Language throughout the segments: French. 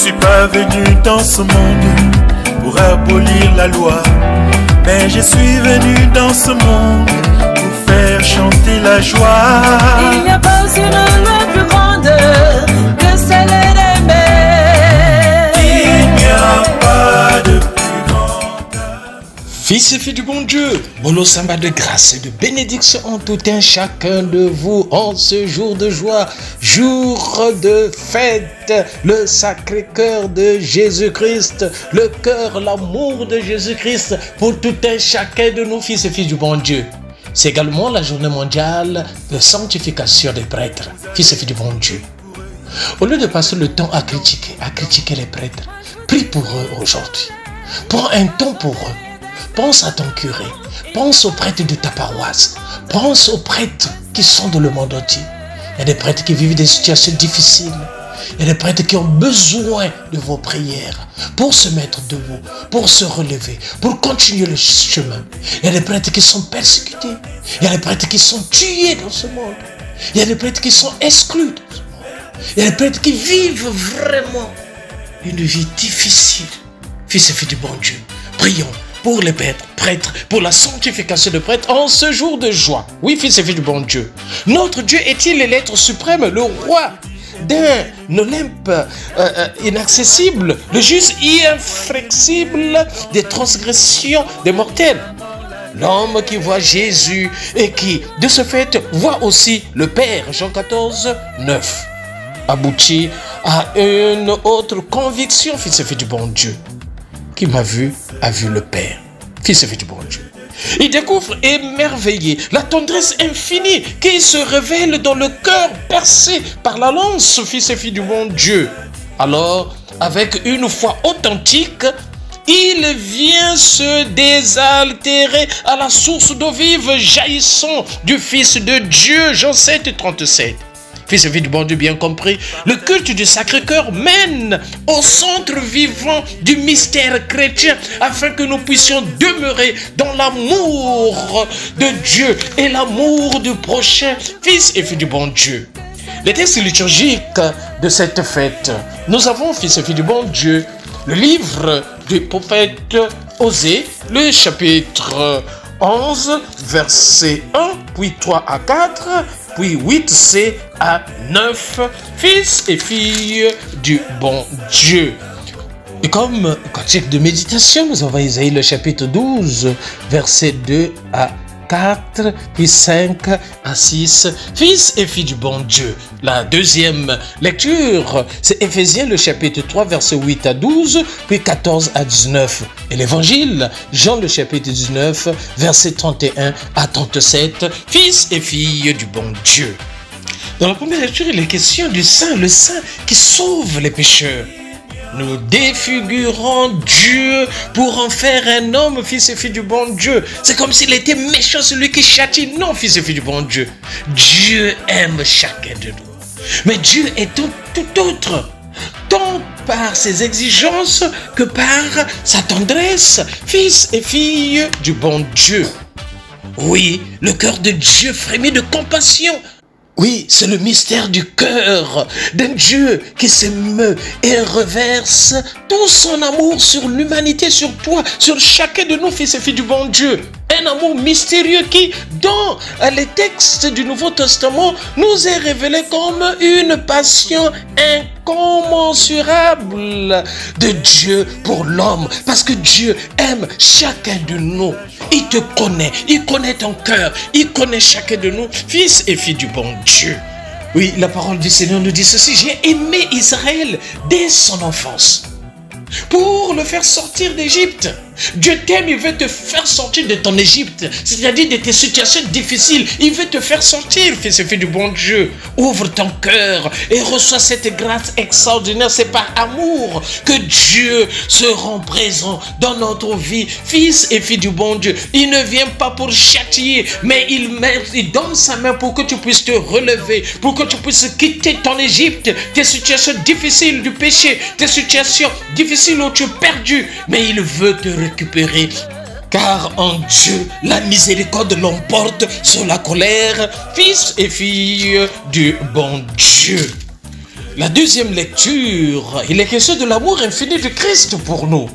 suis pas venu dans ce monde pour abolir la loi, mais je suis venu dans ce monde pour faire chanter la joie. Il n'y a pas une loi plus grande que celle d'aimer. Il n'y a pas de plus grande. Fils et filles du bon Dieu, Molo Samba de grâce et de bénédiction en tout un chacun de vous en ce jour de joie, jour de fête, le Sacré-Cœur de Jésus-Christ, le cœur, l'amour de Jésus-Christ pour tout un chacun de nous, fils et filles du bon Dieu. C'est également la journée mondiale de sanctification des prêtres, fils et filles du bon Dieu. Au lieu de passer le temps à critiquer les prêtres, prie pour eux aujourd'hui. Prends un temps pour eux. Pense à ton curé, pense aux prêtres de ta paroisse, pense aux prêtres qui sont dans le monde entier. Il y a des prêtres qui vivent des situations difficiles. Il y a des prêtres qui ont besoin de vos prières pour se mettre debout, pour se relever, pour continuer le chemin. Il y a des prêtres qui sont persécutés. Il y a des prêtres qui sont tués dans ce monde. Il y a des prêtres qui sont exclus dans ce monde. Il y a des prêtres qui vivent vraiment une vie difficile. Fils et filles du bon Dieu, prions pour les prêtres, pour la sanctification des prêtres en ce jour de joie. Oui, fils et filles du bon Dieu. Notre Dieu est-il l'être suprême, le roi d'un Olympe inaccessible, le juste inflexible des transgressions des mortels? L'homme qui voit Jésus et qui, de ce fait, voit aussi le Père, Jean 14, 9, aboutit à une autre conviction, fils et filles du bon Dieu. Qui m'a vu, a vu le Père. Fils et fille du bon Dieu. Il découvre émerveillé la tendresse infinie qui se révèle dans le cœur percé par la lance, fils et filles du bon Dieu. Alors, avec une foi authentique, il vient se désaltérer à la source d'eau vive jaillissant du Fils de Dieu, Jean 7, 37. Fils et filles du bon Dieu, bien compris, le culte du Sacré-Cœur mène au centre vivant du mystère chrétien afin que nous puissions demeurer dans l'amour de Dieu et l'amour du prochain, fils et filles du bon Dieu. Les textes liturgiques de cette fête, nous avons, fils et filles du bon Dieu, le livre du prophète Osée, le chapitre 11, verset 1, puis 3 à 4, puis 8c à 9, fils et filles du bon Dieu. Et comme cantique de méditation, nous avons Isaïe le chapitre 12, verset 2 à 4, puis 5 à 6, fils et filles du bon Dieu. La deuxième lecture, c'est Éphésiens le chapitre 3, verset 8 à 12, puis 14 à 19. Et l'évangile, Jean le chapitre 19, verset 31 à 37, fils et filles du bon Dieu. Dans la première lecture, il est question du saint, le saint qui sauve les pécheurs. Nous défigurons Dieu pour en faire un homme, fils et filles du bon Dieu. C'est comme s'il était méchant, celui qui châtie. Non, fils et filles du bon Dieu. Dieu aime chacun de nous. Mais Dieu est tout autre. Tant par ses exigences que par sa tendresse, fils et filles du bon Dieu. Oui, le cœur de Dieu frémit de compassion. Oui, c'est le mystère du cœur d'un Dieu qui s'émeut et reverse tout son amour sur l'humanité, sur toi, sur chacun de nous, fils et filles du bon Dieu. Un amour mystérieux qui, dans les textes du Nouveau Testament, nous est révélé comme une passion incommensurable de Dieu pour l'homme. Parce que Dieu aime chacun de nous. Il te connaît, il connaît ton cœur, il connaît chacun de nous, fils et filles du bon Dieu. Oui, la parole du Seigneur nous dit ceci: j'ai aimé Israël dès son enfance, pour le faire sortir d'Égypte. Dieu t'aime, il veut te faire sortir de ton Égypte, c'est-à-dire de tes situations difficiles. Il veut te faire sortir, fils et filles du bon Dieu. Ouvre ton cœur et reçois cette grâce extraordinaire. C'est par amour que Dieu se rend présent dans notre vie, fils et filles du bon Dieu. Il ne vient pas pour châtier, mais il donne sa main pour que tu puisses te relever, pour que tu puisses quitter ton Égypte, tes situations difficiles du péché, tes situations difficiles où tu es perdu, mais il veut te récupérer. Car en Dieu, la miséricorde l'emporte sur la colère, fils et filles du bon Dieu. la deuxième lecture, il est question de l'amour infini de Christ pour nous.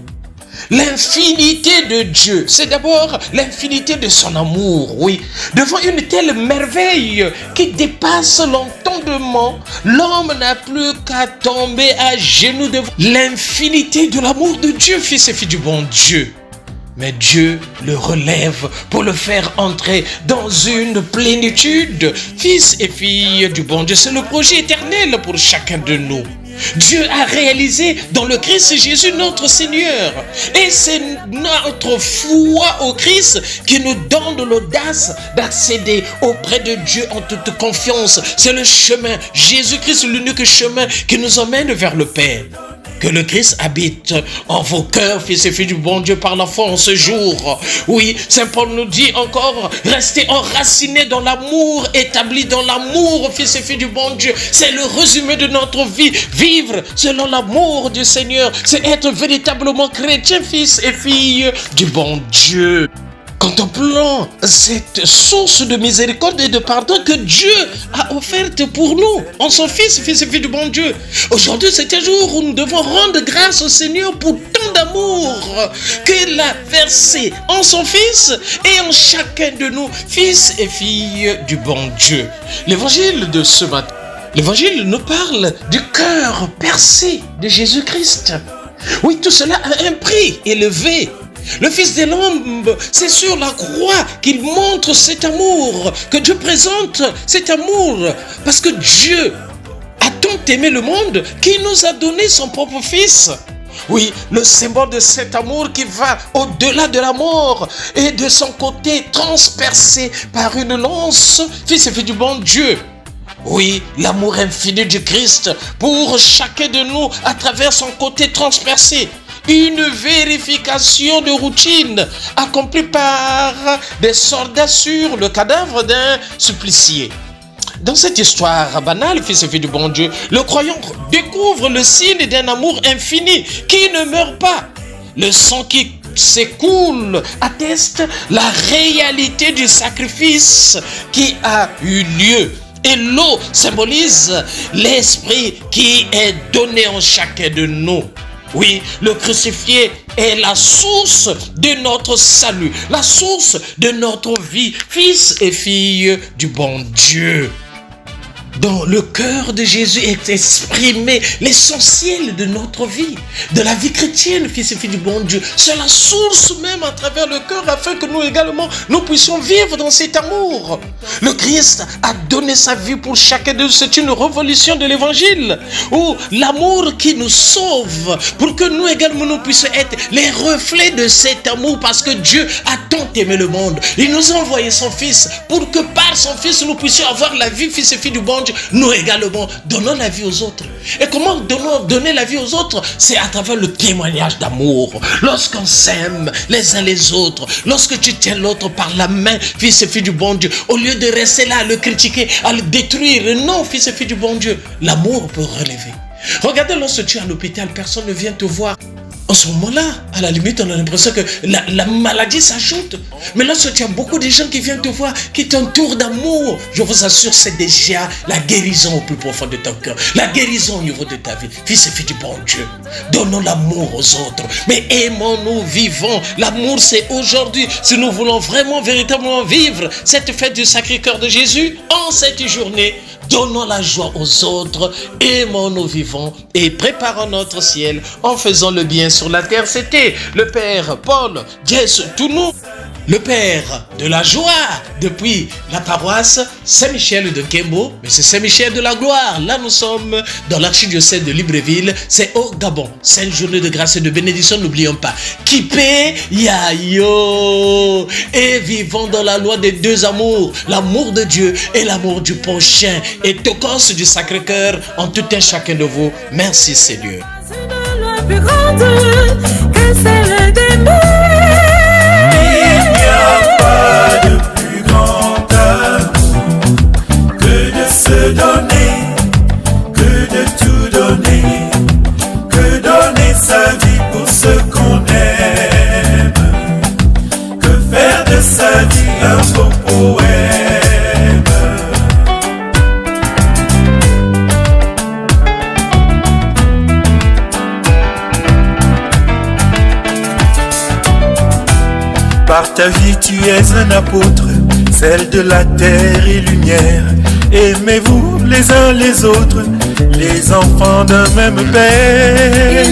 L'infinité de Dieu, c'est d'abord l'infinité de son amour, oui. Devant une telle merveille qui dépasse l'entendement, l'homme n'a plus qu'à tomber à genoux devant l'infinité de l'amour de Dieu, fils et fille du bon Dieu. Mais Dieu le relève pour le faire entrer dans une plénitude. Fils et filles du bon Dieu, c'est le projet éternel pour chacun de nous. Dieu a réalisé dans le Christ Jésus notre Seigneur. Et c'est notre foi au Christ qui nous donne l'audace d'accéder auprès de Dieu en toute confiance. C'est le chemin, Jésus-Christ, l'unique chemin qui nous emmène vers le Père. Que le Christ habite en vos cœurs, fils et filles du bon Dieu, par la foi en ce jour. Oui, Saint Paul nous dit encore, restez enracinés dans l'amour, établis dans l'amour, fils et filles du bon Dieu. C'est le résumé de notre vie. Vivre selon l'amour du Seigneur, c'est être véritablement chrétien, fils et filles du bon Dieu. Contemplant cette source de miséricorde et de pardon que Dieu a offerte pour nous, en son Fils, fils et fille du bon Dieu. Aujourd'hui, c'est un jour où nous devons rendre grâce au Seigneur pour tant d'amour qu'il a versé en son Fils et en chacun de nous, fils et filles du bon Dieu. L'évangile de ce matin, l'évangile nous parle du cœur percé de Jésus-Christ. Oui, tout cela a un prix élevé. Le Fils de l'homme, c'est sur la croix qu'il montre cet amour, que Dieu présente cet amour. Parce que Dieu a tant aimé le monde qu'il nous a donné son propre Fils. Oui, le symbole de cet amour qui va au-delà de la mort et de son côté transpercé par une lance, fils et fille du bon Dieu. Oui, l'amour infini du Christ pour chacun de nous à travers son côté transpercé. Une vérification de routine accomplie par des soldats sur le cadavre d'un supplicié. Dans cette histoire banale, fils et filles du bon Dieu, le croyant découvre le signe d'un amour infini qui ne meurt pas. Le sang qui s'écoule atteste la réalité du sacrifice qui a eu lieu. Et l'eau symbolise l'esprit qui est donné en chacun de nous. Oui, le crucifié est la source de notre salut, la source de notre vie, fils et filles du bon Dieu. Dans le cœur de Jésus est exprimé l'essentiel de notre vie, de la vie chrétienne, fils et filles du bon Dieu. C'est la source même à travers le cœur afin que nous également, nous puissions vivre dans cet amour. Le Christ a donné sa vie pour chacun de nous. C'est une révolution de l'évangile où l'amour qui nous sauve pour que nous également nous puissions être les reflets de cet amour parce que Dieu a tant aimé le monde. Il nous a envoyé son Fils pour que par son Fils nous puissions avoir la vie, fils et filles du bon Dieu. Nous également donnons la vie aux autres. Et comment donner la vie aux autres? C'est à travers le témoignage d'amour. Lorsqu'on s'aime les uns les autres, lorsque tu tiens l'autre par la main, fils et filles du bon Dieu, au lieu de rester là à le critiquer, à le détruire, non, fils et filles du bon Dieu, l'amour peut relever. Regardez, lorsque tu es à l'hôpital, personne ne vient te voir. En ce moment-là, à la limite, on a l'impression que la maladie s'ajoute. Mais lorsque tu as beaucoup de gens qui viennent te voir, qui t'entourent d'amour, je vous assure, c'est déjà la guérison au plus profond de ton cœur. La guérison au niveau de ta vie. Fils et filles du bon Dieu, donnons l'amour aux autres. Mais aimons-nous, vivons. L'amour, c'est aujourd'hui. Si nous voulons vraiment, véritablement vivre cette fête du Sacré-Cœur de Jésus, en cette journée, donnons la joie aux autres, aimons-nous vivons et préparons notre ciel en faisant le bien sur la terre. C'était le Père Paul Jess Tounou, le Père de la joie depuis la paroisse Saint-Michel de Kembo, mais c'est Saint-Michel de la gloire. Là, nous sommes dans l'archidiocèse de Libreville, c'est au Gabon. Sainte journée de grâce et de bénédiction, n'oublions pas. Kipé Yayo. Et vivons dans la loi des deux amours, l'amour de Dieu et l'amour du prochain. Et Tokos du Sacré-Cœur en tout un chacun de vous. Merci Seigneur. C'est une loi plus grande que celle des mers. Il n'y a pas de plus grand amour que de se donner, que de tout donner, que donner sa vie pour ce qu'on aime, que faire de sa vie un beau poème. Par ta vie tu es un apôtre, celle de la terre et lumière. Aimez-vous les uns les autres, les enfants d'un même Père.